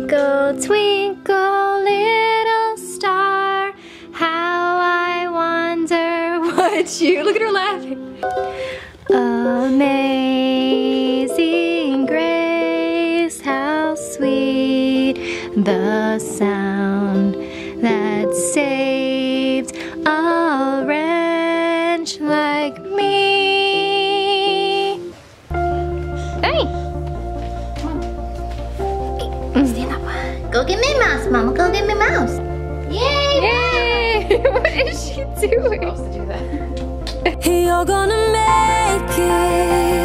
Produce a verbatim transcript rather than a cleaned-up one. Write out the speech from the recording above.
Twinkle, twinkle, little star, how I wonder what you... Look at her laughing. Amazing grace, how sweet the sound that saved a wretch like me. Hey! Stand up. Go get Minnie Mouse, Mama. Go get Minnie Mouse. Yay! Yay! What is she doing? You're supposed to do that. You're gonna make it.